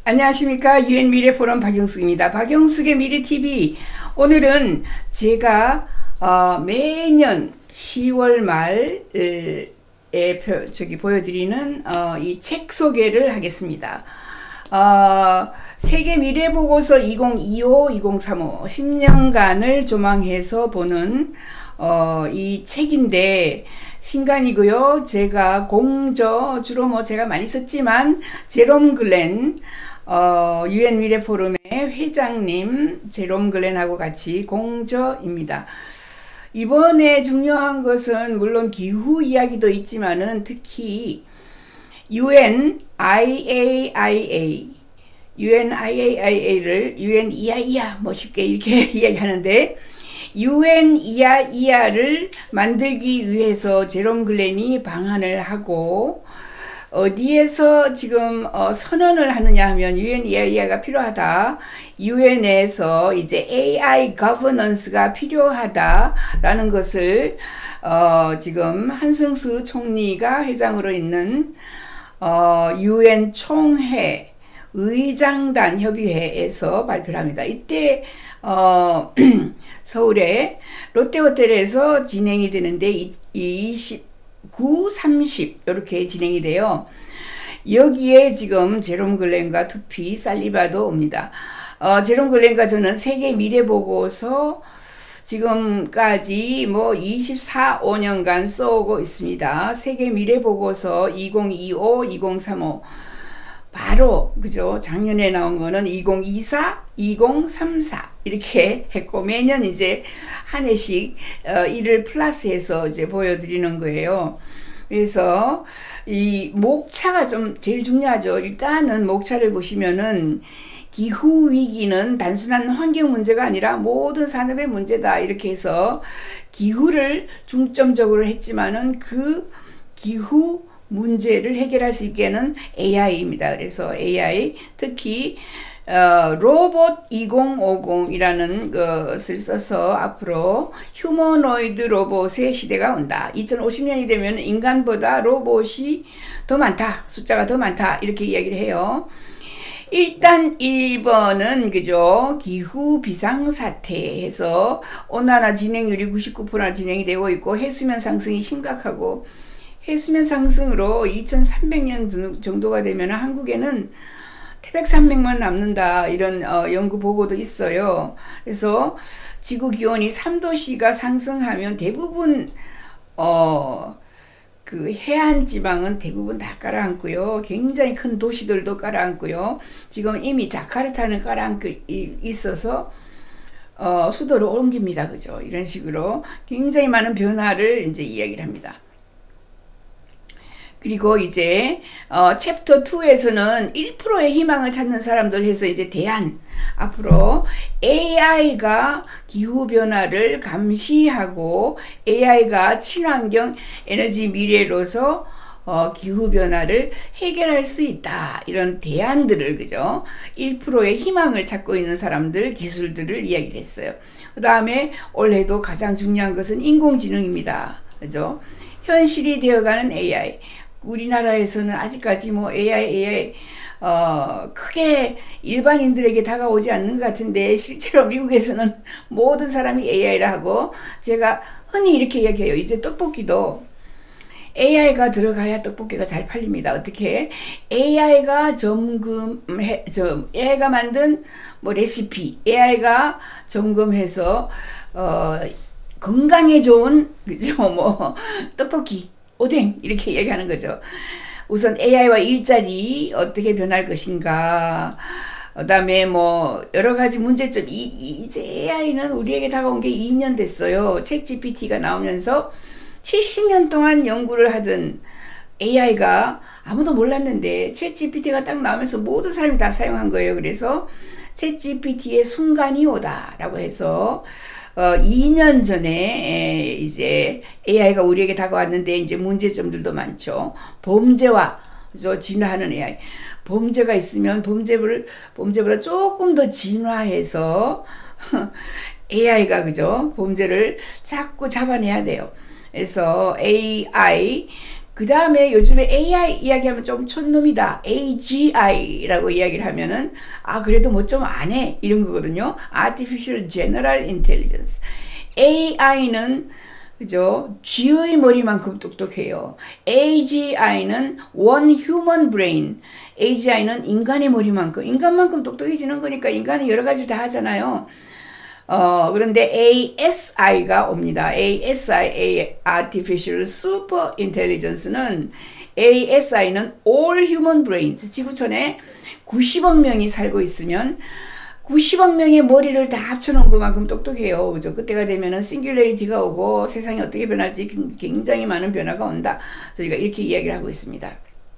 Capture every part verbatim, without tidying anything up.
안녕하십니까. 유엔 미래포럼 박영숙입니다. 박영숙의 미래티비. 오늘은 제가 어, 매년 시월 말에 저기 보여드리는 어, 이 책 소개를 하겠습니다. 어, 세계 미래보고서 이천이십오 이천삼십오 십 년간을 조망해서 보는 어, 이 책인데 신간이고요. 제가 공저 주로 뭐 제가 많이 썼지만 제롬 글렌 어, 유엔 미래포럼의 회장님 제롬 글렌하고 같이 공저입니다. 이번에 중요한 것은 물론 기후 이야기도 있지만은 특히 유엔 아이에이아이에이 유엔 아이에이아이에이를 유엔 이하이하 뭐 쉽게 이렇게 이야기하는데 유엔 이하이하를 만들기 위해서 제롬 글렌이 방한을 하고 어디에서 지금 어 선언을 하느냐 하면 유엔 이하이하가 필요하다. 유엔에서 이제 에이아이 거버넌스가 필요하다라는 것을 어 지금 한승수 총리가 회장으로 있는 어 유엔 총회 의장단 협의회에서 발표를 합니다. 이때 어 서울의 롯데호텔에서 진행이 되는데 이십구, 삼십 이렇게 진행이 돼요. 여기에 지금 제롬 글렌과 투피 살리바도 옵니다. 어, 제롬 글렌과 저는 세계 미래보고서 지금까지 뭐 이십사, 오 년간 써오고 있습니다. 세계 미래보고서 이천이십오, 이천삼십오 바로 그죠. 작년에 나온 거는 이천이십사, 이천삼십사 이렇게 했고 매년 이제 한 해씩 어, 이를 플러스해서 이제 보여드리는 거예요. 그래서 이 목차가 좀 제일 중요하죠. 일단은 목차를 보시면은 기후 위기는 단순한 환경 문제가 아니라 모든 산업의 문제다 이렇게 해서 기후를 중점적으로 했지만은 그 기후 문제를 해결할 수 있게는 에이아이입니다. 그래서 에이아이 특히 어, 로봇 이천오십이라는 것을 써서 앞으로 휴머노이드 로봇의 시대가 온다. 이천오십 년이 되면 인간보다 로봇이 더 많다. 숫자가 더 많다. 이렇게 이야기를 해요. 일단 일 번은 그죠. 기후 비상사태에서 온난화 진행률이 구십구 퍼센트 진행이 되고 있고 해수면 상승이 심각하고 해수면 상승으로 이천삼백 년 정도가 되면 한국에는 태백산맥만 남는다 이런 어, 연구 보고도 있어요. 그래서 지구 기온이 삼 도씨가 상승하면 대부분 어, 그 해안 지방은 대부분 다 깔아앉고요. 굉장히 큰 도시들도 깔아앉고요. 지금 이미 자카르타는 깔아앉고 있어서 어, 수도를 옮깁니다. 그죠? 이런 식으로 굉장히 많은 변화를 이제 이야기를 합니다. 그리고 이제 어, 챕터 이에서는 일 퍼센트의 희망을 찾는 사람들 해서 이제 대안 앞으로 에이아이가 기후변화를 감시하고 에이아이가 친환경 에너지 미래로서 어, 기후변화를 해결할 수 있다. 이런 대안들을 그죠? 일 퍼센트의 희망을 찾고 있는 사람들 기술들을 이야기를 했어요. 그 다음에 올해도 가장 중요한 것은 인공지능입니다. 그죠? 현실이 되어가는 에이아이. 우리나라에서는 아직까지 뭐 에이아이, 에이아이, 어, 크게 일반인들에게 다가오지 않는 것 같은데, 실제로 미국에서는 모든 사람이 에이아이라 하고, 제가 흔히 이렇게 이야기해요. 이제 떡볶이도 에이아이가 들어가야 떡볶이가 잘 팔립니다. 어떻게? 에이아이가 점검해, 저, 에이아이가 만든 뭐 레시피, 에이아이가 점검해서, 어, 건강에 좋은, 그죠? 뭐, 떡볶이. 오뎅 이렇게 얘기하는 거죠. 우선 에이아이와 일자리 어떻게 변할 것인가. 그 다음에 뭐 여러 가지 문제점. 이, 이제 에이아이는 우리에게 다가온 게 이 년 됐어요. 챗 지피티가 나오면서 칠십 년 동안 연구를 하던 에이아이가 아무도 몰랐는데 챗 지피티가 딱 나오면서 모든 사람이 다 사용한 거예요. 그래서 챗 지피티의 순간이 오다라고 해서 어, 이 년 전에 에, 이제 에이아이가 우리에게 다가왔는데 이제 문제점들도 많죠. 범죄와 저 진화하는 에이아이. 범죄가 있으면 범죄를 범죄보다 조금 더 진화해서 에이아이가 그죠? 범죄를 자꾸 잡아내야 돼요. 그래서 에이아이 그 다음에 요즘에 에이아이 이야기하면 좀 촌놈이다. 에이지아이라고 이야기를 하면은 아 그래도 뭐 좀 안 해 이런 거거든요. Artificial General Intelligence. 에이아이는 그죠? 쥐의 머리만큼 똑똑해요. 에이지아이는 One Human Brain. 에이지아이는 인간의 머리만큼, 인간만큼 똑똑해지는 거니까 인간은 여러 가지를 다 하잖아요. 어, 그런데 에이에스아이가 옵니다. 에이에스아이, Artificial Super Intelligence는 에이에스아이는 All Human Brains. 지구촌에 구십억 명이 살고 있으면 구십억 명의 머리를 다 합쳐놓은 것만큼 똑똑해요. 그죠? 그때가 되면은 싱귤레리티가 오고 세상이 어떻게 변할지 굉장히 많은 변화가 온다. 저희가 이렇게 이야기를 하고 있습니다.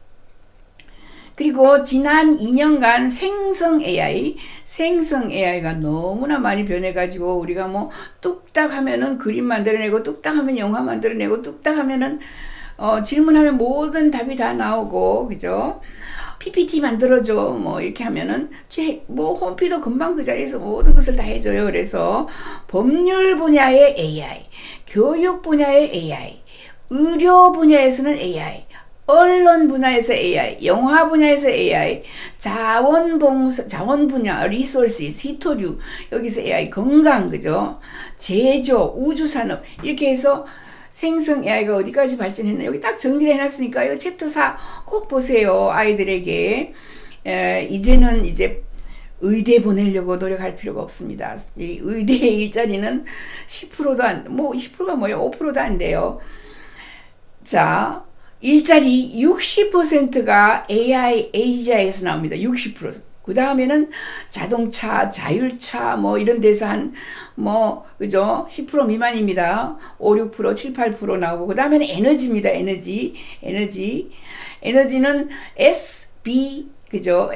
그리고 지난 이 년간 생성 에이아이, 생성 에이아이가 너무나 많이 변해가지고 우리가 뭐 뚝딱 하면은 그림 만들어내고 뚝딱 하면 영화 만들어내고 뚝딱 하면은 어, 질문하면 모든 답이 다 나오고 그죠? 피피티 만들어줘 뭐 이렇게 하면은 뭐 홈피도 금방 그 자리에서 모든 것을 다 해줘요. 그래서 법률 분야의 에이아이, 교육 분야의 에이아이, 의료 분야에서는 에이아이, 언론 분야에서 에이아이, 영화 분야에서 에이아이, 자원봉사, 자원 분야, 리소스스, 히토류, 여기서 에이아이, 건강, 그죠? 제조, 우주산업, 이렇게 해서 생성 에이아이가 어디까지 발전했나 여기 딱 정리를 해놨으니까 이거 챕터 사 꼭 보세요. 아이들에게. 에, 이제는 이제 의대 보내려고 노력할 필요가 없습니다. 이 의대의 일자리는 십 퍼센트도 안, 뭐 십 퍼센트가 뭐예요? 오 퍼센트도 안 돼요. 자, 일자리 육십 퍼센트가 에이아이, 에이지아이에서 나옵니다. 육십 퍼센트. 그 다음에는 자동차, 자율차, 뭐 이런 데서 한, 뭐, 그죠? 십 퍼센트 미만입니다. 오, 육 퍼센트, 칠, 팔 퍼센트 나오고, 그 다음에는 에너지입니다. 에너지. 에너지. 에너지는 에스비, 그죠?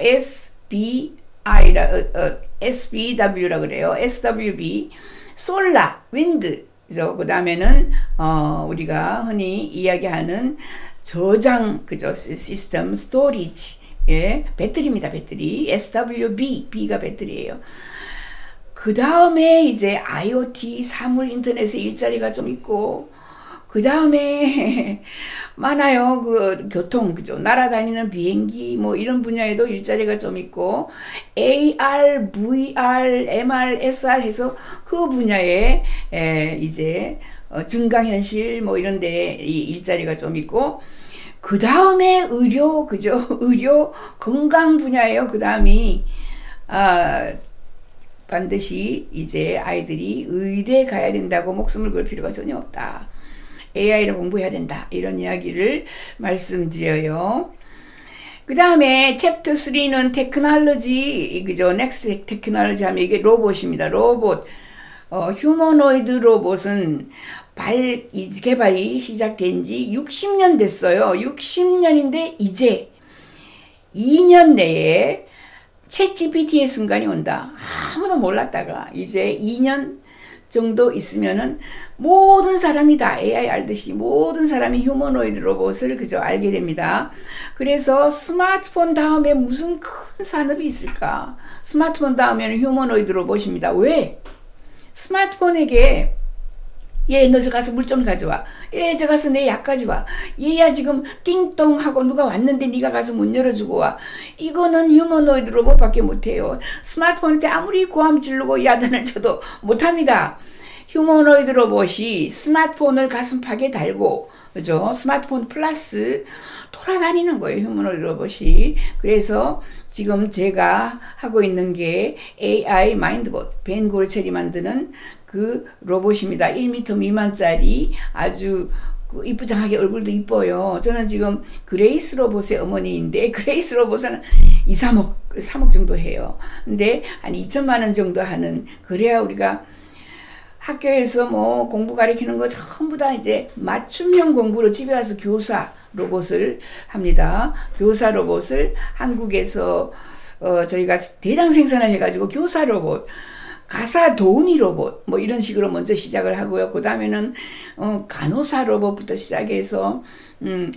에스비아이라, 어, 어, 에스비더블유라 그래요. 에스더블유비. 솔라, 윈드. 그죠? 그 다음에는, 어, 우리가 흔히 이야기하는 저장, 그죠? 시스템, 스토리지. 예, 배터리입니다. 배터리. 에스더블유비, B가 배터리예요. 그 다음에 이제 아이오티, 사물 인터넷에 일자리가 좀 있고, 그 다음에 많아요. 그 교통, 그죠? 날아다니는 비행기, 뭐 이런 분야에도 일자리가 좀 있고, 에이알, 브이알, 엠알, 에스알 해서 그 분야에 에, 이제 어, 증강현실 뭐 이런 데 이 일자리가 좀 있고, 그 다음에 의료, 그죠? 의료, 건강 분야예요. 그 다음이, 아, 반드시 이제 아이들이 의대 가야 된다고 목숨을 걸 필요가 전혀 없다. 에이아이를 공부해야 된다. 이런 이야기를 말씀드려요. 그 다음에 챕터 삼는 테크놀로지, 그죠? 넥스트 테크놀로지 하면 이게 로봇입니다. 로봇. 어, 휴머노이드 로봇은 발, 이 개발이 시작된 지 육십 년 됐어요. 육십 년인데 이제 이 년 내에 챗 지피티의 순간이 온다. 아무도 몰랐다가 이제 이 년 정도 있으면은 모든 사람이 다 에이아이 알듯이 모든 사람이 휴머노이드 로봇을 그저 알게 됩니다. 그래서 스마트폰 다음에 무슨 큰 산업이 있을까? 스마트폰 다음에는 휴머노이드 로봇입니다. 왜? 스마트폰에게 얘 너 저 가서 물 좀 가져와. 얘 저 가서 내 약 가져와. 얘야 지금 띵동 하고 누가 왔는데 네가 가서 문 열어주고 와. 이거는 휴머노이드 로봇밖에 못해요. 스마트폰한테 아무리 고함 지르고 야단을 쳐도 못합니다. 휴머노이드 로봇이 스마트폰을 가슴팍에 달고 그죠? 스마트폰 플러스 돌아다니는 거예요. 휴머노이드 로봇이. 그래서 지금 제가 하고 있는 게 에이아이 마인드봇 벤 고르첼이 만드는 그 로봇입니다. 일 미터 미만짜리 아주 이쁘장하게 얼굴도 이뻐요. 저는 지금 그레이스 로봇의 어머니인데 그레이스 로봇은 이, 삼억, 삼억 정도 해요. 근데 한 이천만 원 정도 하는 그래야 우리가 학교에서 뭐 공부 가르치는 거 전부 다 이제 맞춤형 공부로 집에 와서 교사 로봇을 합니다. 교사 로봇을 한국에서 어 저희가 대량 생산을 해가지고 교사 로봇 가사 도우미 로봇 뭐 이런 식으로 먼저 시작을 하고요. 그 다음에는 어, 간호사 로봇부터 시작해서 음,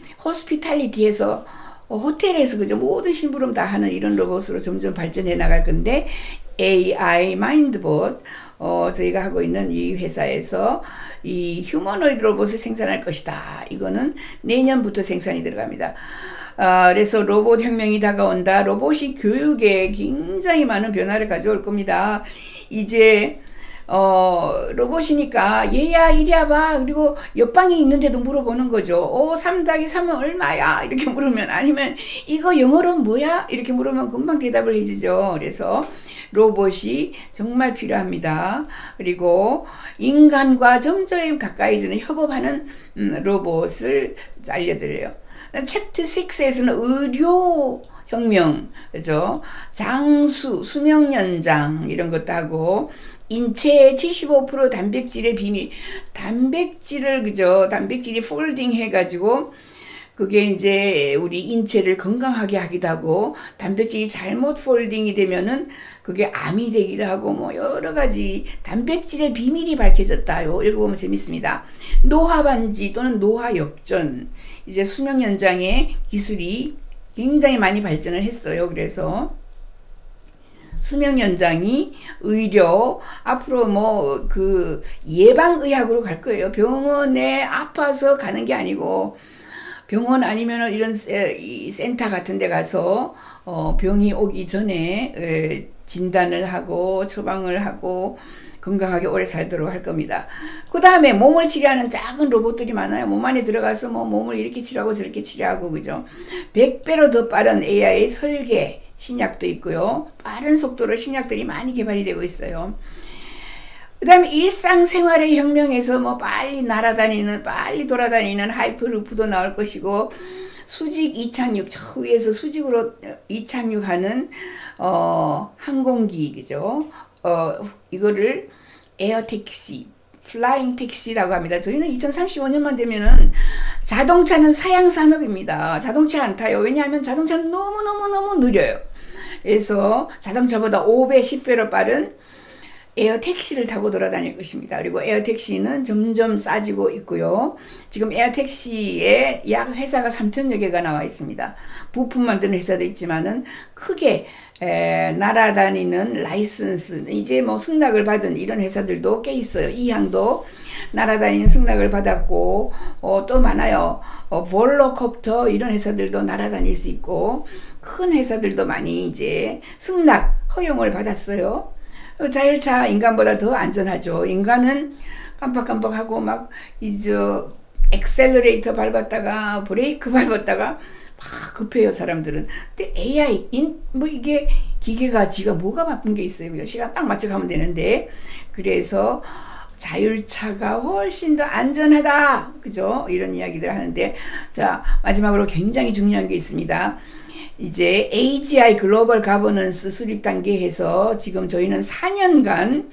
호스피탈리티에서 어, 호텔에서 그죠 모든 심부름 다 하는 이런 로봇으로 점점 발전해 나갈 건데 에이아이 마인드봇, 어, 저희가 하고 있는 이 회사에서 이 휴머노이드 로봇을 생산할 것이다. 이거는 내년부터 생산이 들어갑니다. 아, 그래서 로봇 혁명이 다가온다. 로봇이 교육에 굉장히 많은 변화를 가져올 겁니다. 이제 어, 로봇이니까 얘야 이리 와봐. 그리고 옆방에 있는데도 물어보는 거죠. 어, 삼 더하기 삼은 얼마야? 이렇게 물으면, 아니면 이거 영어로 뭐야? 이렇게 물으면 금방 대답을 해주죠. 그래서 로봇이 정말 필요합니다. 그리고 인간과 점점 가까이지는 협업하는 음, 로봇을 알려드려요. 챕터 육에서는 의료 혁명, 그죠? 장수, 수명 연장 이런 것도 하고, 인체의 칠십오 퍼센트 단백질의 비밀, 단백질을, 그죠? 단백질이 폴딩 해가지고 그게 이제 우리 인체를 건강하게 하기도 하고, 단백질이 잘못 폴딩이 되면은 그게 암이 되기도 하고, 뭐 여러 가지 단백질의 비밀이 밝혀졌다요. 읽어보면 재밌습니다. 노화 반지 또는 노화 역전, 이제 수명 연장의 기술이 굉장히 많이 발전을 했어요. 그래서 수명 연장이 의료, 앞으로 뭐 그 예방의학으로 갈 거예요. 병원에 아파서 가는 게 아니고, 병원 아니면 이런 센터 같은 데 가서 어 병이 오기 전에 진단을 하고 처방을 하고 건강하게 오래 살도록 할 겁니다. 그 다음에 몸을 치료하는 작은 로봇들이 많아요. 몸 안에 들어가서 뭐 몸을 이렇게 치료하고 저렇게 치료하고, 그죠? 백 배로 더 빠른 에이아이 설계 신약도 있고요. 빠른 속도로 신약들이 많이 개발이 되고 있어요. 그 다음에 일상생활의 혁명에서 뭐 빨리 날아다니는, 빨리 돌아다니는 하이퍼루프도 나올 것이고, 수직 이착륙, 저 위에서 수직으로 이착륙하는 어, 항공기, 그죠? 어, 이거를 에어택시, 플라잉 택시라고 합니다. 저희는 이천삼십오 년만 되면은 자동차는 사양 산업입니다. 자동차 안 타요. 왜냐하면 자동차는 너무너무너무 느려요. 그래서 자동차보다 오 배, 십 배로 빠른 에어택시를 타고 돌아다닐 것입니다. 그리고 에어택시는 점점 싸지고 있고요. 지금 에어택시에 약 회사가 삼천여 개가 나와 있습니다. 부품 만드는 회사도 있지만은 크게 에, 날아다니는 라이선스, 이제 뭐 승낙을 받은 이런 회사들도 꽤 있어요. 이항도 날아다니는 승낙을 받았고, 어, 또 많아요. 어, 볼로콥터 이런 회사들도 날아다닐 수 있고, 큰 회사들도 많이 이제 승낙 허용을 받았어요. 자율차 인간보다 더 안전하죠. 인간은 깜빡깜빡하고 막 이제 엑셀러레이터 밟았다가 브레이크 밟았다가 막 급해요, 사람들은. 근데 에이아이, 인, 뭐 이게 기계가 지가 뭐가 바쁜 게 있어요. 시간 딱 맞춰 가면 되는데, 그래서 자율차가 훨씬 더 안전하다, 그죠? 이런 이야기들 하는데, 자, 마지막으로 굉장히 중요한 게 있습니다. 이제 에이지아이 글로벌 가버넌스 수립 단계에서 지금 저희는 사 년간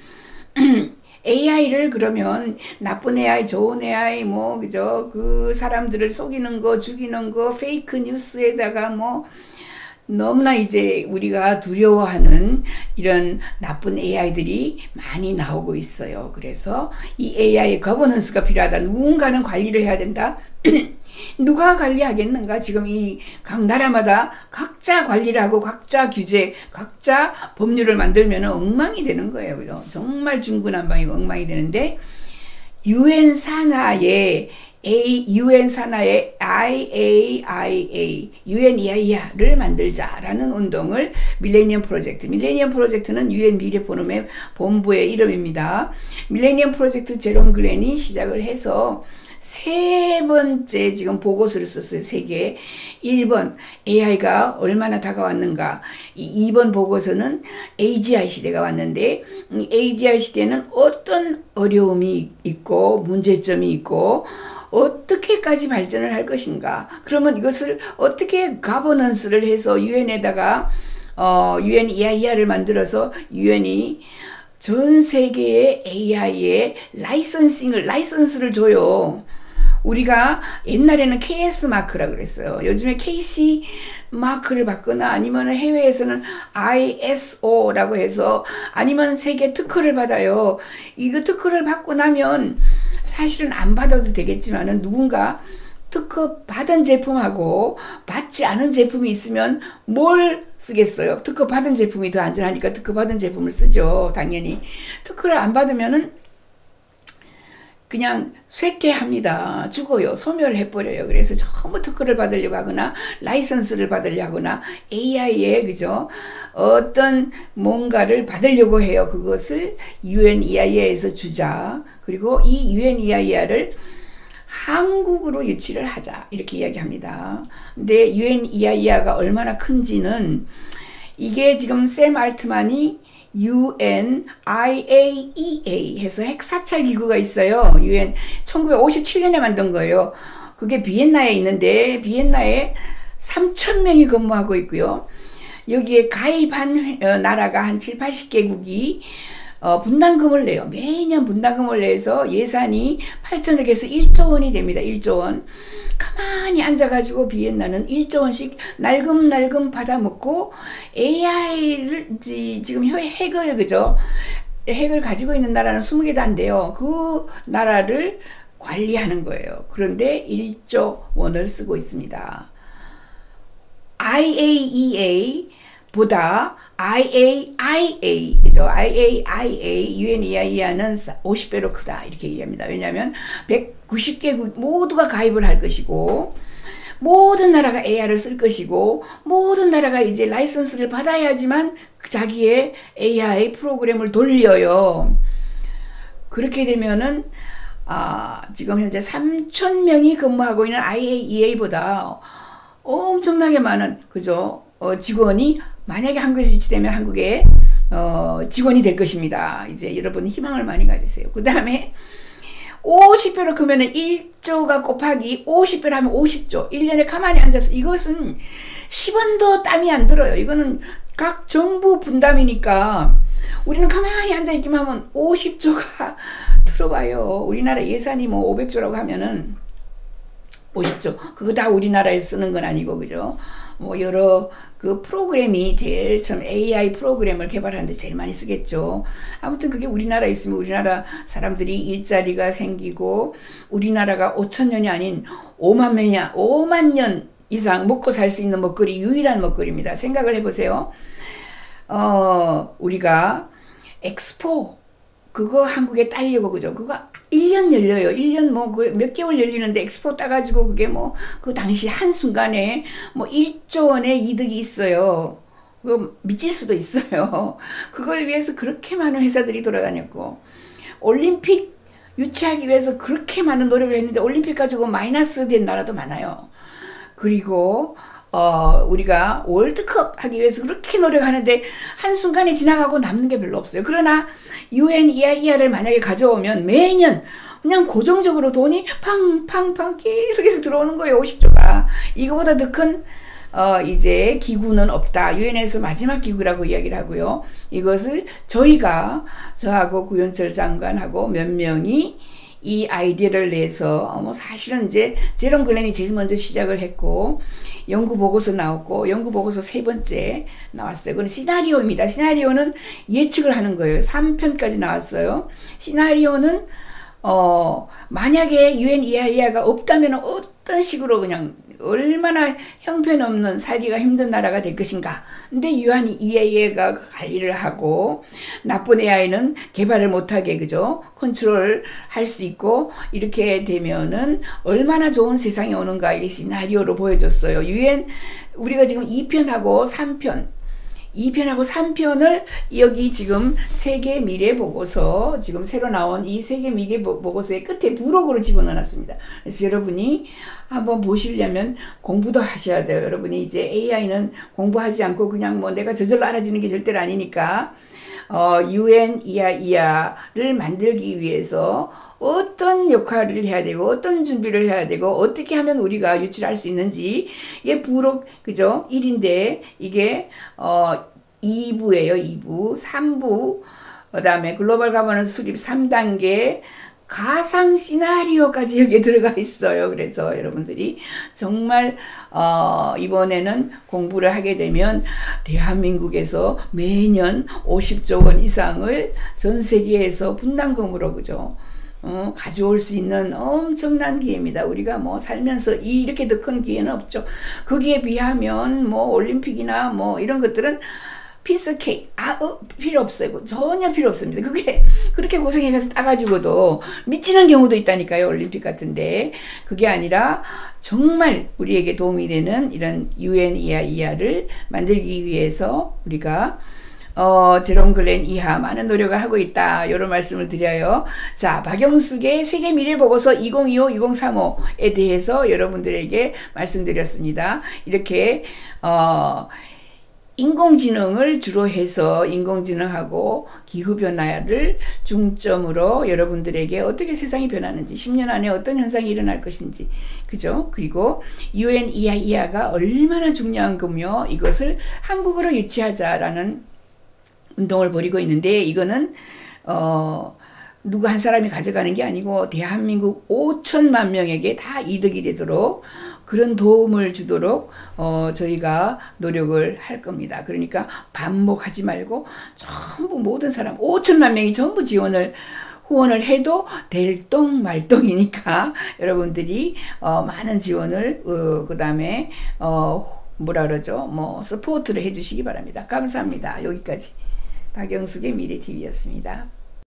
에이아이를 그러면 나쁜 에이아이, 좋은 에이아이, 뭐, 그죠? 그 사람들을 속이는 거, 죽이는 거, 페이크 뉴스에다가 뭐, 너무나 이제 우리가 두려워하는 이런 나쁜 에이아이들이 많이 나오고 있어요. 그래서 이 에이아이 거버넌스가 필요하다. 누군가는 관리를 해야 된다. 누가 관리하겠는가? 지금 이 각 나라마다 각자 관리를 하고 각자 규제, 각자 법률을 만들면 엉망이 되는 거예요. 그죠? 정말 중구난방이고 엉망이 되는데, 유엔 산하에 A, 유엔 산하의 아이에이아이에이, 유엔 이아이아를 만들자라는 운동을 밀레니엄 프로젝트, 밀레니엄 프로젝트는 유엔 미래포럼의 본부의 이름입니다. 밀레니엄 프로젝트 제롬 글렌이 시작을 해서 세 번째 지금 보고서를 썼어요. 세 개. 일 번 에이아이가 얼마나 다가왔는가. 이 번 보고서는 에이지아이 시대가 왔는데, 에이지아이 시대는 어떤 어려움이 있고 문제점이 있고 어떻게까지 발전을 할 것인가. 그러면 이것을 어떻게 가버넌스를 해서 유엔에다가 어, 유엔 이아이아를 만들어서 유엔이 전 세계의 에이아이에 라이선싱을, 라이선스를 줘요. 우리가 옛날에는 케이에스 마크라 그랬어요. 요즘에 케이씨 마크를 받거나 아니면 해외에서는 아이에스오라고 해서 아니면 세계 특허를 받아요. 이거 특허를 받고 나면 사실은 안 받아도 되겠지만은 누군가 특허 받은 제품하고 받지 않은 제품이 있으면 뭘 쓰겠어요? 특허 받은 제품이 더 안전하니까 특허 받은 제품을 쓰죠. 당연히. 특허를 안 받으면은 그냥 쇠퇴합니다. 죽어요. 소멸해버려요. 그래서 전부 특허를 받으려고 하거나 라이선스를 받으려고 하거나 에이아이에 그죠? 어떤 뭔가를 받으려고 해요. 그것을 유엔이아이에이에서 주자. 그리고 이 유엔이아이에이를 한국으로 유치를 하자. 이렇게 이야기합니다. 근데 유엔이아이에이가 얼마나 큰지는 이게 지금 샘 알트만이 유엔아이에이이에이 해서 핵사찰 기구가 있어요. 유엔 천구백오십칠 년에 만든 거예요. 그게 비엔나에 있는데 비엔나에 삼천 명이 근무하고 있고요. 여기에 가입한 나라가 한 칠, 팔십 개국이 어, 분담금을 내요. 매년 분담금을 내서 예산이 팔천억에서 일조 원이 됩니다. 일조 원. 가만히 앉아가지고 비엔나는 일조 원씩 날금날금 받아먹고 에이아이를 지금 핵을 그죠? 핵을 가지고 있는 나라는 스무 개도 안 돼요. 그 나라를 관리하는 거예요. 그런데 일조 원을 쓰고 있습니다. 아이에이이에이 보다 아이에이아이에이, 그죠? 아이에이아이에이, 유엔이아이에이는 오십 배로 크다. 이렇게 얘기합니다. 왜냐하면 백구십 개국 모두가 가입을 할 것이고, 모든 나라가 에이아이를 쓸 것이고, 모든 나라가 이제 라이선스를 받아야지만 자기의 에이아이 프로그램을 돌려요. 그렇게 되면은, 아, 지금 현재 삼천 명이 근무하고 있는 아이에이이에이보다 엄청나게 많은, 그죠? 어, 직원이 만약에 한국에서 유치되면 한국에 어, 직원이 될 것입니다. 이제 여러분 희망을 많이 가지세요. 그 다음에 오십 배로 크면 일조가 곱하기 오십 배로 하면 오십조. 일 년에 가만히 앉아서 이것은 십 원도 땀이 안 들어요. 이거는 각 정부 분담이니까 우리는 가만히 앉아있기만 하면 오십조가 들어봐요. 우리나라 예산이 뭐 오백조라고 하면은 오십조. 그거 다 우리나라에서 쓰는 건 아니고, 그죠? 뭐 여러 그 프로그램이 제일 처음 에이아이 프로그램을 개발하는데 제일 많이 쓰겠죠. 아무튼 그게 우리나라에 있으면 우리나라 사람들이 일자리가 생기고 우리나라가 오천 년이 아닌 오만 년이야 오만 년 이상 먹고 살 수 있는 먹거리, 유일한 먹거리입니다. 생각을 해보세요. 어 우리가 엑스포 그거 한국에 따려고, 그죠? 그거 일 년 열려요. 일 년 뭐 몇 개월 열리는데 엑스포 따가지고 그게 뭐 그 당시 한순간에 뭐 일조 원의 이득이 있어요. 그거 미칠 수도 있어요. 그걸 위해서 그렇게 많은 회사들이 돌아다녔고, 올림픽 유치하기 위해서 그렇게 많은 노력을 했는데 올림픽 가지고 마이너스 된 나라도 많아요. 그리고 어, 우리가 월드컵 하기 위해서 그렇게 노력하는데 한순간에 지나가고 남는 게 별로 없어요. 그러나 유엔이아이에이를 만약에 가져오면 매년 그냥 고정적으로 돈이 팡팡팡 계속해서 들어오는 거예요. 오십조가. 이거보다 더 큰 어, 이제 기구는 없다. 유엔에서 마지막 기구라고 이야기를 하고요. 이것을 저희가 저하고 구현철 장관하고 몇 명이 이 아이디어를 내서 뭐 사실은 이제 제롬 글렌이 제일 먼저 시작을 했고 연구 보고서 나왔고 연구 보고서 세 번째 나왔어요. 그건 시나리오입니다. 시나리오는 예측을 하는 거예요. 삼 편까지 나왔어요. 시나리오는 어 만약에 유엔이아이에이가 없다면 어떤 식으로 그냥 얼마나 형편없는 살기가 힘든 나라가 될 것인가. 근데 유엔이아이에이가 관리를 하고 나쁜 에이아이는 개발을 못하게, 그죠? 컨트롤 할 수 있고 이렇게 되면은 얼마나 좋은 세상이 오는가 이게 시나리오로 보여줬어요. 유엔 우리가 지금 이 편하고 삼 편 이 편하고 삼 편을 여기 지금 세계 미래 보고서 지금 새로 나온 이 세계 미래 보고서의 끝에 부록으로 집어넣었습니다. 그래서 여러분이 한번 보시려면 공부도 하셔야 돼요. 여러분이 이제 에이아이는 공부하지 않고 그냥 뭐 내가 저절로 알아지는 게 절대로 아니니까 어, 유엔이아이에이를 만들기 위해서 어떤 역할을 해야 되고 어떤 준비를 해야 되고 어떻게 하면 우리가 유치를 할 수 있는지 이게 부록, 그죠? 일인데 이게 어, 이 부예요. 이 부. 삼 부 그 다음에 글로벌 가버넌스 수립 삼 단계 가상 시나리오까지 여기에 들어가 있어요. 그래서 여러분들이 정말 어, 이번에는 공부를 하게 되면 대한민국에서 매년 오십조 원 이상을 전 세계에서 분담금으로, 그죠? 어, 가져올 수 있는 엄청난 기회입니다. 우리가 뭐 살면서 이렇게 더 큰 기회는 없죠. 거기에 비하면 뭐 올림픽이나 뭐 이런 것들은 피스 케이크 아 어, 필요 없어요. 전혀 필요 없습니다. 그게 그렇게 고생해서 따가지고도 미치는 경우도 있다니까요. 올림픽 같은데 그게 아니라 정말 우리에게 도움이 되는 이런 유엔 이하 이하를 만들기 위해서 우리가 어, 제롬 글렌 이하 많은 노력을 하고 있다. 이런 말씀을 드려요. 자, 박영숙의 세계 미래 보고서 이천이십오 이천삼십오에 대해서 여러분들에게 말씀드렸습니다. 이렇게 어 인공지능을 주로 해서 인공지능하고 기후변화를 중점으로 여러분들에게 어떻게 세상이 변하는지, 십 년 안에 어떤 현상이 일어날 것인지, 그죠? 그리고 유엔 이하 이하가 얼마나 중요한 거며 이것을 한국어로 유치하자라는 운동을 벌이고 있는데 이거는 어 누구 한 사람이 가져가는 게 아니고 대한민국 오천만 명에게 다 이득이 되도록 그런 도움을 주도록 어 저희가 노력을 할 겁니다. 그러니까 반복하지 말고 전부 모든 사람 오천만 명이 전부 지원을 후원을 해도 될똥 말똥이니까 여러분들이 어 많은 지원을 어 그다음에 어 뭐라 그러죠? 뭐 서포트를 해 주시기 바랍니다. 감사합니다. 여기까지 박영숙의 미래티비였습니다.